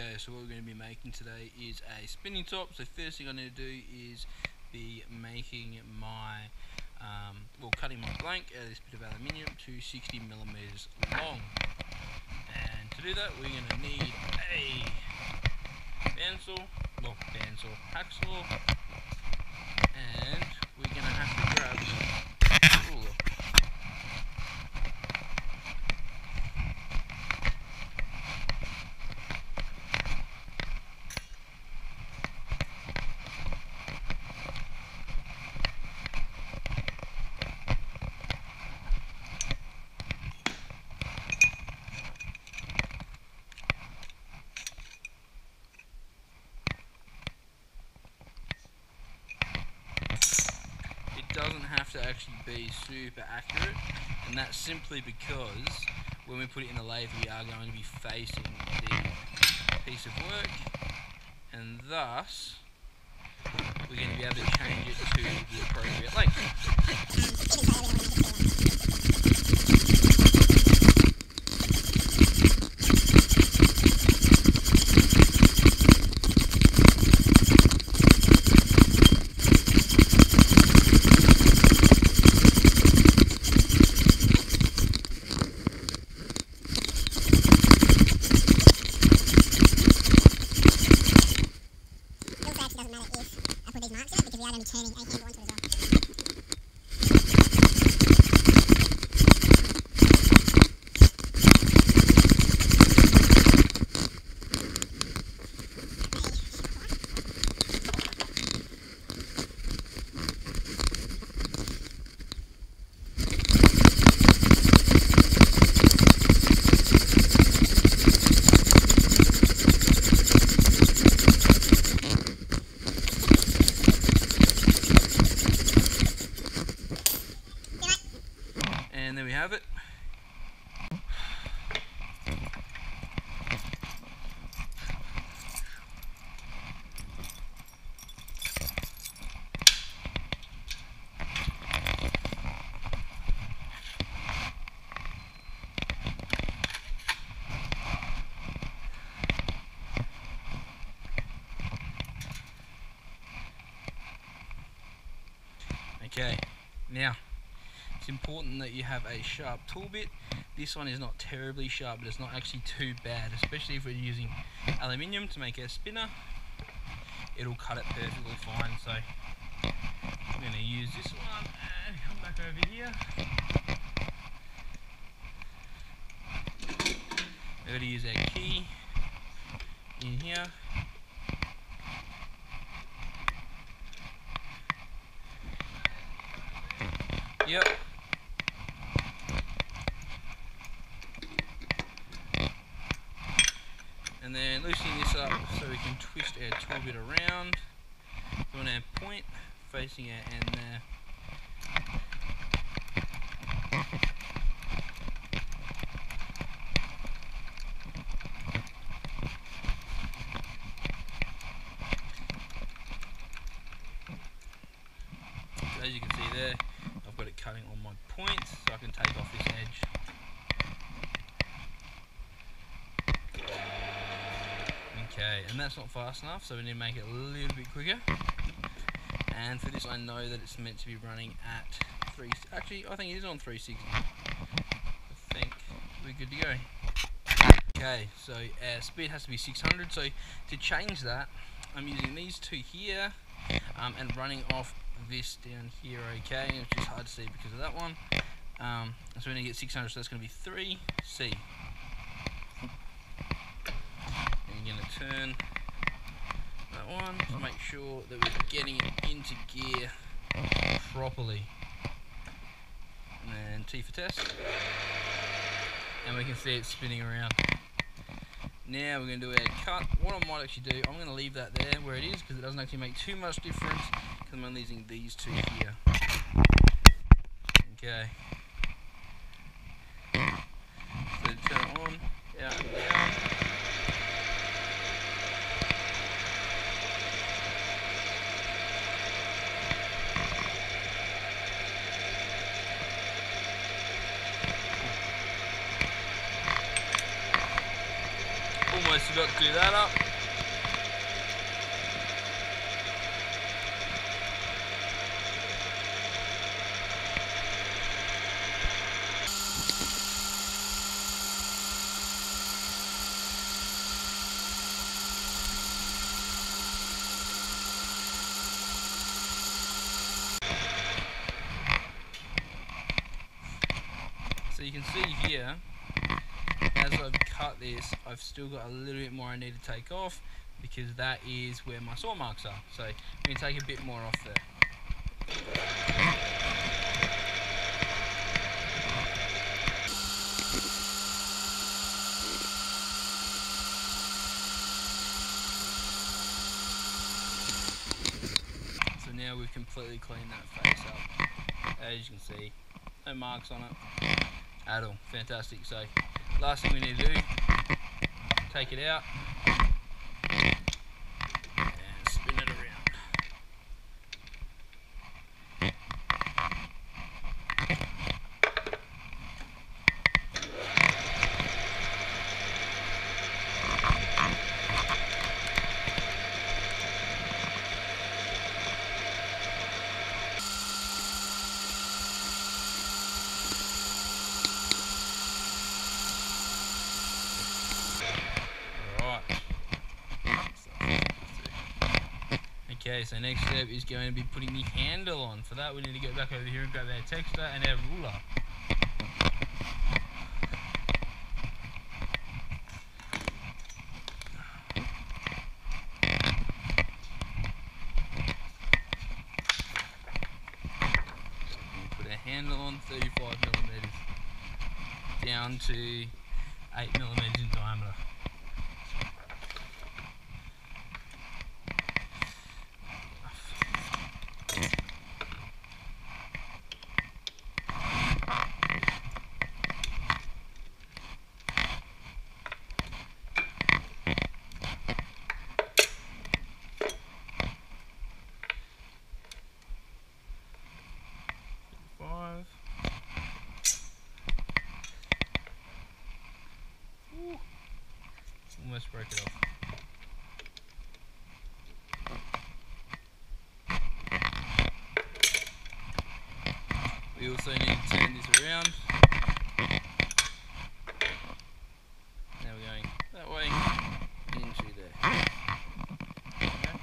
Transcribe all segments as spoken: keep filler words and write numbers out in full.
Okay, so what we're going to be making today is a spinning top. So first thing I need to do is be making my, um, well cutting my blank out of this bit of aluminium to sixty millimeters long. And to do that we're going to need a bandsaw, well bandsaw, hacksaw, and we're going to have to grab a ruler. Doesn't have to actually be super accurate, and that's simply because when we put it in the lathe we are going to be facing the piece of work, and thus we're going to be able to change it to the appropriate length. Turning a handle onto it as well. And there we have it. Okay, now it's important that you have a sharp tool bit. This one is not terribly sharp, but it's not actually too bad, especially if we're using aluminium to make our spinner. It'll cut it perfectly fine. So I'm going to use this one and come back over here. We're going to use our key in here. Yep. And then loosening this up so we can twist our tool bit around on our point, facing our end there. So as you can see there, I've got it cutting on my point, so I can take off this edge. Okay, and that's not fast enough, so we need to make it a little bit quicker. And for this I know that it's meant to be running at three, actually I think it is on three sixty. I think we're good to go. Okay, so our speed has to be six hundred, so to change that I'm using these two here um, and running off this down here, okay, which is hard to see because of that one. Um, so we're going to get six hundred, so that's going to be three C. And you're going to turn that one to make sure that we're getting it into gear properly. And then T for test. And we can see it spinning around. Now we're going to do our cut. What I might actually do, I'm going to leave that there where it is because it doesn't actually make too much difference because I'm only using these two here. Okay. So turn it on, out and down. Almost forgot to do that up. So you can see here, as I've cut this, I've still got a little bit more I need to take off, because that is where my saw marks are. So I'm going to take a bit more off there. So now we've completely cleaned that face up. As you can see, no marks on it at all. Fantastic. So last thing we need to do, take it out and spin it around. Okay, so next step is going to be putting the handle on. For that we need to go back over here and grab our texture and our ruler. And put our handle on thirty-five millimeters down to eight millimeters in diameter. Ooh, almost broke it off. We also need to turn this around. Now we're going that way into there. Okay.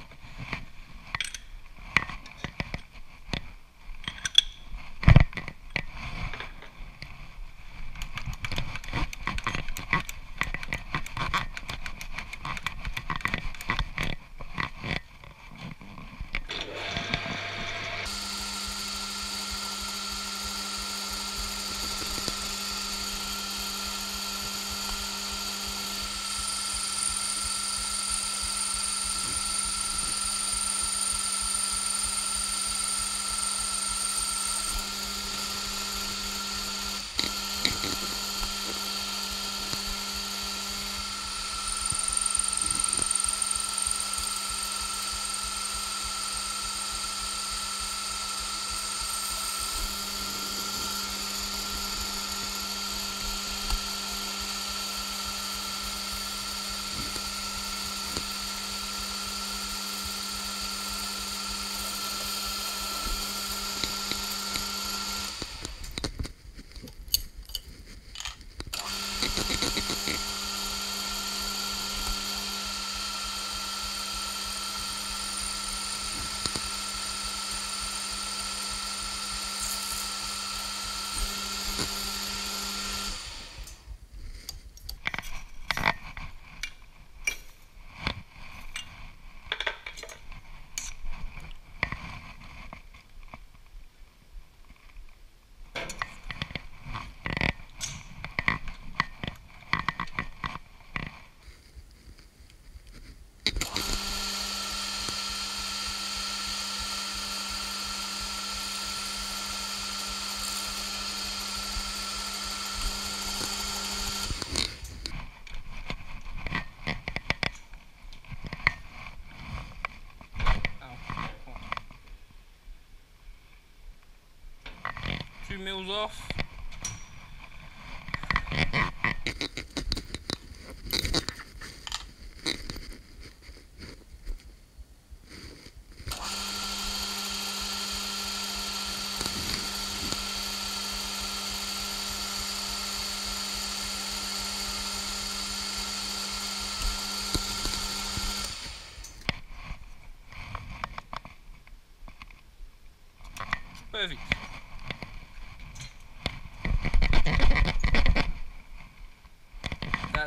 Two mils off.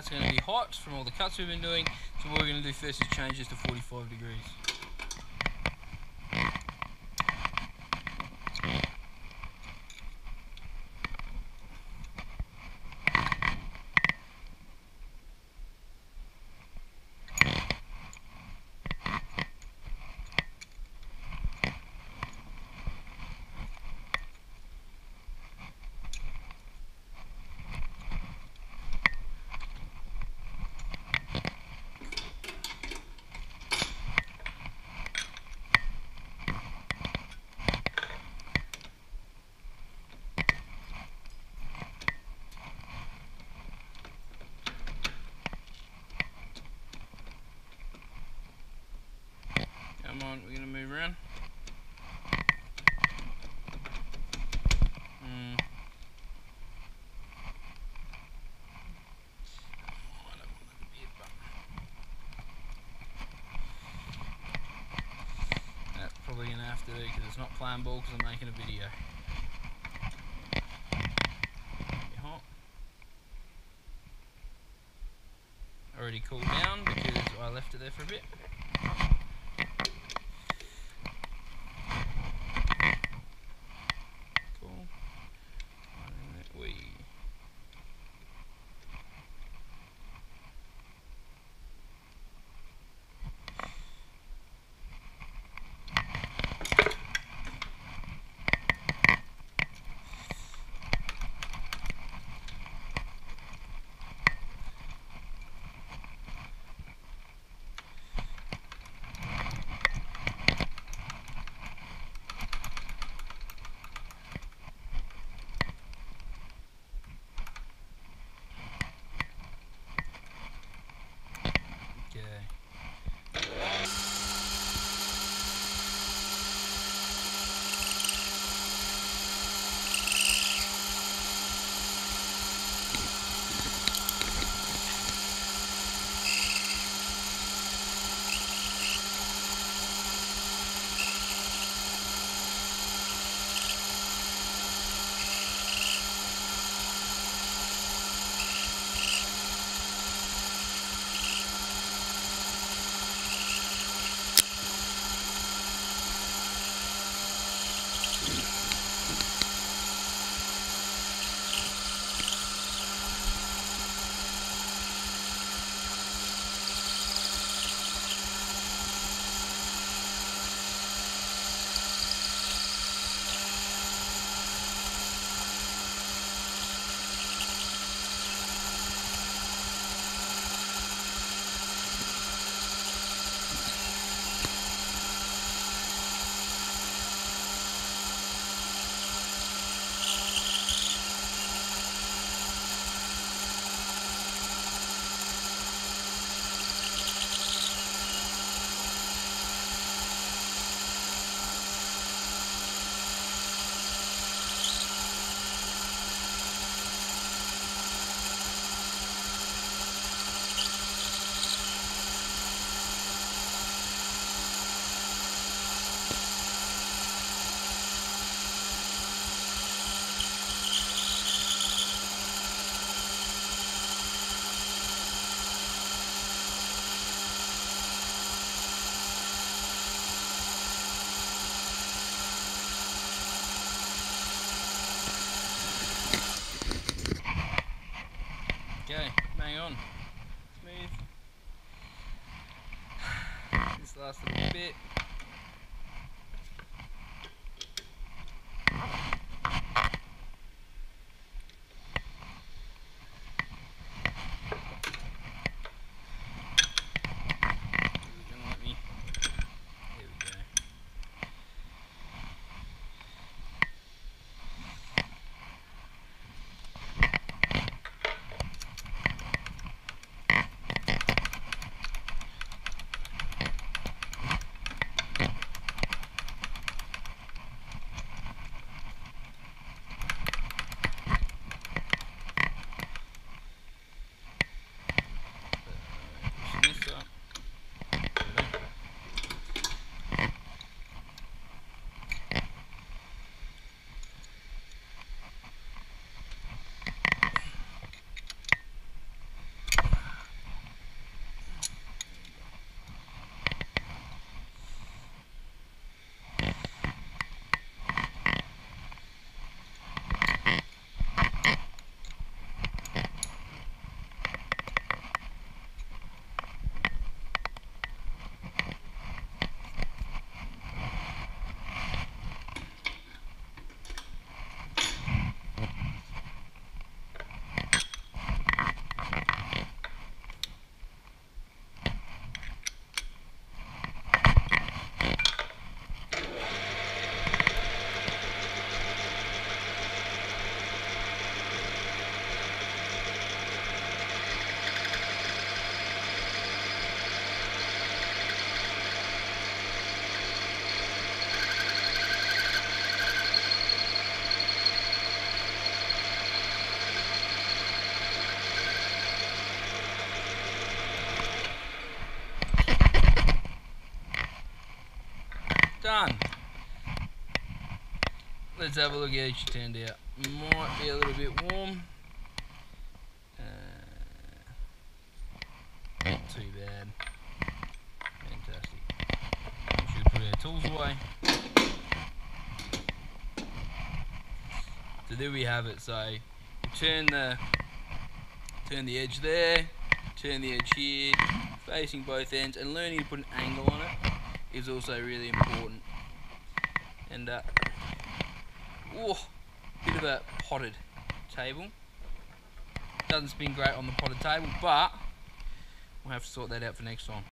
that's going to be hot from all the cuts we've been doing. So what we're going to do first is change this to forty-five degrees. Come on, we're going to move around. Mm. Oh, I don't want that to be a button. That's probably going to have to do because it's not playing ball because I'm making a video. Be hot. Already cooled down because I left it there for a bit. Okay, bang on. Smooth. This last little bit. done. Let's have a look at how she turned out. Might be a little bit warm. Uh, not too bad. Fantastic. We should put our tools away. So there we have it. So you turn the turn the edge there, turn the edge here, facing both ends, and learning to put an angle on it is also really important. And uh, oh, bit of a potted table. Doesn't spin great on the potted table, but we'll have to sort that out for next time.